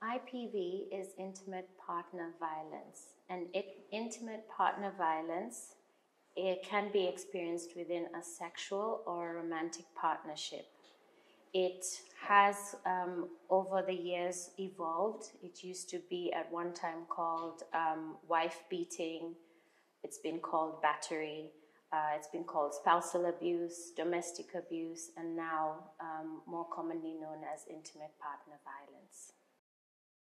IPV is intimate partner violence, and intimate partner violence, it can be experienced within a sexual or a romantic partnership. It has, over the years, evolved. It used to be at one time called wife beating. It's been called battery. It's been called spousal abuse, domestic abuse, and now more commonly known as intimate partner violence.